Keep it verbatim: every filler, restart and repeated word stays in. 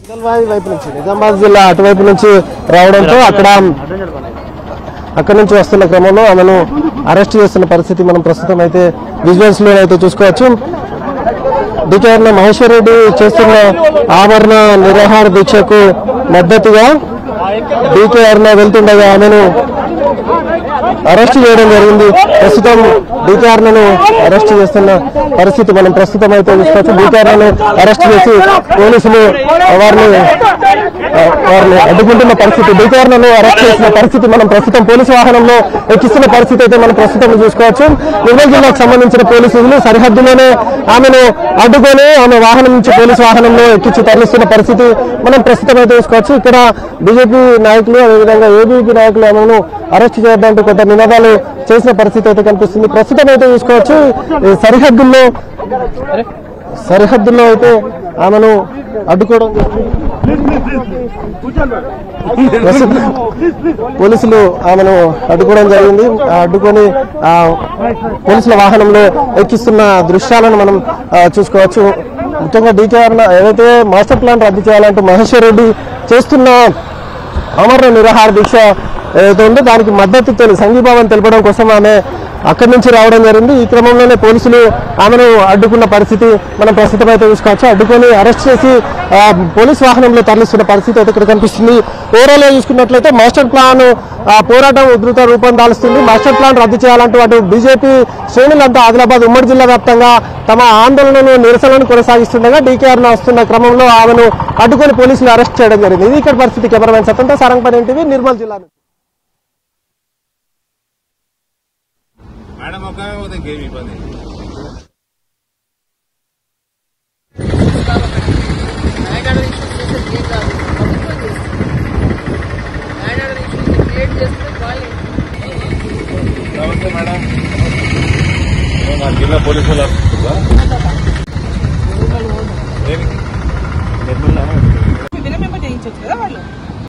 వైపు నుంచి నిజామాబాద్ జిల్లా అటువైపు నుంచి రావడంతో అక్కడ అక్కడి నుంచి వస్తున్న క్రమంలో ఆమెను అరెస్ట్ చేస్తున్న పరిస్థితి మనం ప్రస్తుతం అయితే విజువల్స్ లో అయితే చూసుకోవచ్చు. డికేఆర్ మహేశ్వర్ రెడ్డి చేస్తున్న ఆమరణ నిరాహార దీక్షకు మద్దతుగా డికేఆర్ వెళ్తుండగా ఆమెను అరెస్ట్ చేయడం జరిగింది. ప్రస్తుతం డికేఆర్ అరెస్ట్ చేస్తున్న పరిస్థితి మనం ప్రస్తుతం అయితే చూసుకోవచ్చు. డికేఆర్ అరెస్ట్ చేసి పోలీసులు వారిని వారిని అడ్డుకుంటున్న పరిస్థితి, డికేఆర్ అరెస్ట్ చేసిన పరిస్థితి మనం ప్రస్తుతం పోలీసు వాహనంలో ఎక్కిస్తున్న పరిస్థితి అయితే మనం ప్రస్తుతం చూసుకోవచ్చు. నిర్మల్ జిల్లాకు సంబంధించిన పోలీసులు సరిహద్దులోనే ఆమెను అడ్డుకొని ఆమె వాహనం నుంచి పోలీసు వాహనంలో ఎక్కించి తరలిస్తున్న పరిస్థితి మనం ప్రస్తుతం అయితే చూసుకోవచ్చు. ఇక్కడ బీజేపీ నాయకులు అదేవిధంగా ఏబీపీ నాయకులు ఆమెను అరెస్ట్ చేయడంటూ కొంత నినాదాలు చేసిన పరిస్థితి అయితే కనిపిస్తుంది. ప్రస్తుతం అయితే చూసుకోవచ్చు సరిహద్దుల్లో సరిహద్దుల్లో అయితే ఆమెను అడ్డుకోవడం పోలీసులు ఆమెను అడ్డుకోవడం జరిగింది. అడ్డుకొని ఆ పోలీసుల వాహనంలో ఎక్కిస్తున్న దృశ్యాలను మనం చూసుకోవచ్చు. ముఖ్యంగా డికేఆర్ ఏదైతే మాస్టర్ ప్లాన్ రద్దు చేయాలంటూ మహేశ్వర్ రెడ్డి చేస్తున్న అమరణ నిరాహార దీక్ష ఏదైతే ఉందో దానికి మద్దతు తెలి సంఘీభావం తెలపడం కోసం ఆమె అక్కడి నుంచి రావడం జరిగింది. ఈ క్రమంలోనే పోలీసులు ఆమెను అడ్డుకున్న పరిస్థితి మనం ప్రస్తుతం అయితే చూసుకోవచ్చు. అడ్డుకొని అరెస్ట్ చేసి పోలీస్ వాహనంలో తరలిస్తున్న పరిస్థితి అయితే ఇక్కడ కనిపిస్తుంది. ఓవరాల్ గా చూసుకున్నట్లయితే మాస్టర్ ప్లాన్ పోరాటం ఉధృత రూపం దాలుస్తుంది. మాస్టర్ ప్లాన్ రద్దు చేయాలంటూ అటు బీజేపీ శ్రేణులంతా ఆదిలాబాద్ ఉమ్మడి జిల్లా వ్యాప్తంగా తమ ఆందోళనను నిరసనలను కొనసాగిస్తుండగా డికేఆర్ వస్తున్న క్రమంలో ఆమెను అడ్డుకొని పోలీసులు అరెస్ట్ చేయడం జరిగింది. ఇది ఇక్కడ పరిస్థితి. కెమెరామెన్ సతంతో సారంగపల్లి ఎన్టీవీ నిర్మల్ జిల్లా. मैडम आपका वो गेम ही बंद है नमस्ते मैडम जिला పోలీసు వాళ్ళు నిర్మల్ నిర్మల్ చేయించొచ్చు కదా వాళ్ళు.